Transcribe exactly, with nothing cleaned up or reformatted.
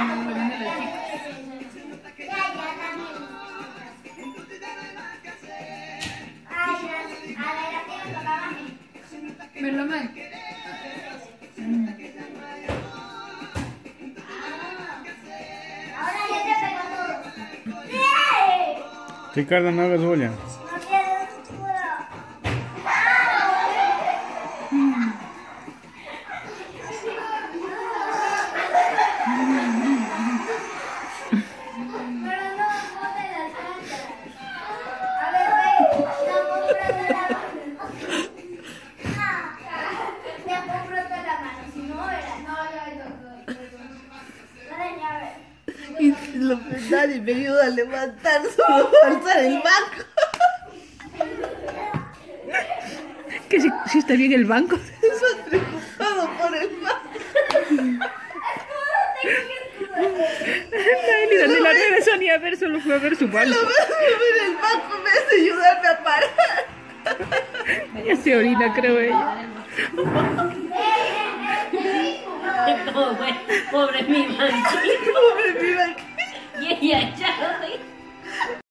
Verlo mal. Ahora ya te pegó todo. Ricardo, no hagas bulla. No quiero oscuro. Pero no, no te las cantas. A ver, ve, la compra de la mano. Ya compro toda la mano, si no era, no, ya me tocó. Dale, ya, a ver. Y lo que nadie me ayuda a levantar, solo alzar el banco. Que si, si está bien el banco. Eso es preocupado por el banco. Ay, ni dónde la regresó ni a ver, solo fue a ver su Lo banco. ves mover el banco en vez de ayudarme a parar. Ya se orina, creo ella. Pobre, pobre mi banquito. Pobre mi banco. Y ella echado.